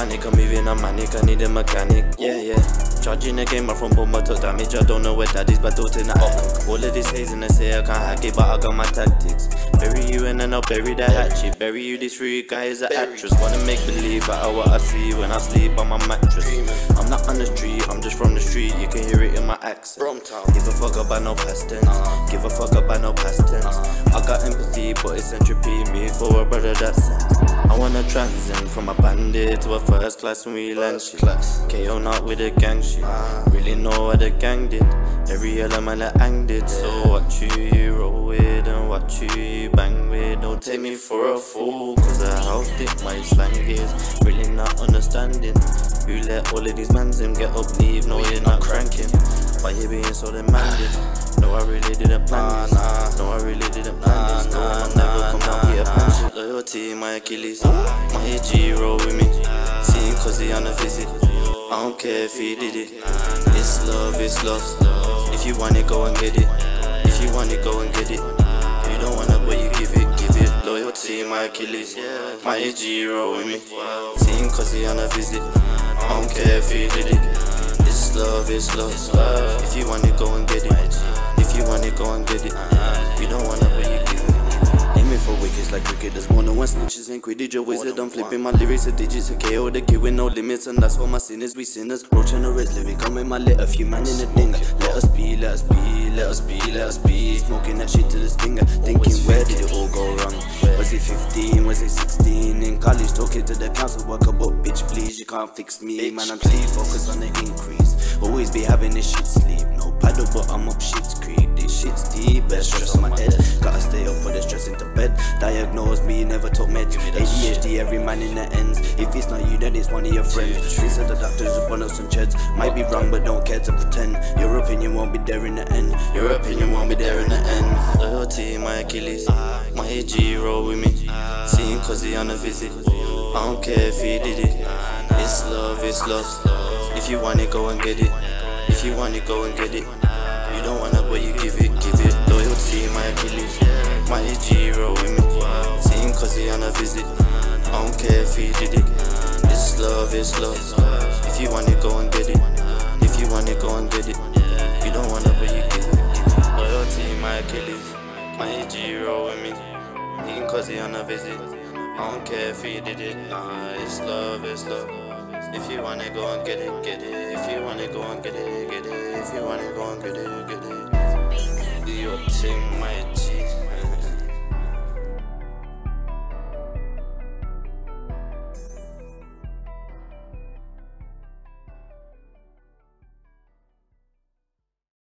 panic, I'm moving, I'm manic, I need a mechanic. Yeah. Charging the game, my front bumper took damage. I don't know where daddy's, but don't in the attic. All of this hazing, they say I can't hack it, but I got my tactics. Bury you and then I'll bury the hatchet. Bury you, this free guy is an actress. Wanna make believe out of what I see when I sleep on my mattress. I'm not on the street, I'm just from the street. You can hear it in my accent. Give a fuck about no past tense. Give a fuck about no past tense. I got empathy, but it's entropy. Me for a brother that's sense. I wanna transcend from a bandit to a first class when we land shit. KO not with a gang shit. Really know what the gang did. Every element that hang did. So what you roll with and what you bang with. Don't take me for a fool, cause I how thick my slang is. Really not understanding. You let all of these mans in get up, leave. No, you're not cranking. Why you being so demanding? No, I really didn't plan this. No, I really didn't plan this. No, I'll never come down here punching. Loyalty, my Achilles. My G roll with me. Seeing cause he on a visit. I don't care if he did it. It's love, it's love. If you want it, go and get it. If you want it, go and get it. If you don't want it, but you give it. Loyalty, my Achilles. My G roll with me. Seeing cause he on a visit. I don't care if he did it. It's love, it's love. If you want it, go and get it. If you want it, go and get it. You don't want it, but you give it. Aiming for wickets like cricket. There's more than one snitches and quidditch. A wizard, I'm flipping my lyrics to digits. A KO the kid with no limits, and that's what my sinners, we sinners. Roaching the rest, living, come in my lit. A few man in the dinger. Let us be, let us be, let us be, let us be. Smoking that shit to the stinger. Thinking, where did it all go wrong? Was it 15? Was it 16? In college, talking to the council worker, but bitch, please, you can't fix me. Man, I'm too focused on the increase. Always be having this shit sleep. No paddle, but I'm up shit's creek. This shit's deep, best stress on my head. Gotta stay up for the stress into bed. Diagnosed me, never took meds. ADHD, every man in the ends. If it's not you, then it's one of your friends. Trees of the doctors just run up some cheds. Might be wrong, but don't care to pretend. Your opinion won't be there in the end. Your opinion won't be there in the end. Loyalty, my Achilles. My AG roll with me. Seeing cause he on a visit. I don't care if he did it. It's love, it's love. If you want it, go and get it. If you want it, go and get it. You don't want it, but you give it, give it. Loyalty, my Achilles. My AG roll with me. Seeing cause he on a visit. I don't care if he did it. It's love, it's love. If you want it, go and get it. If you want it, go and get it. You don't want it, but you give it, give it. Loyalty, my Achilles. My AG roll with me. Seeing cause he on a visit. I don't care if he did it. It's love, it's love. If you want it, go and get it, get it. If you want it, go and get it, get it. If you want it, go and get it, get it. Do your thing, my G.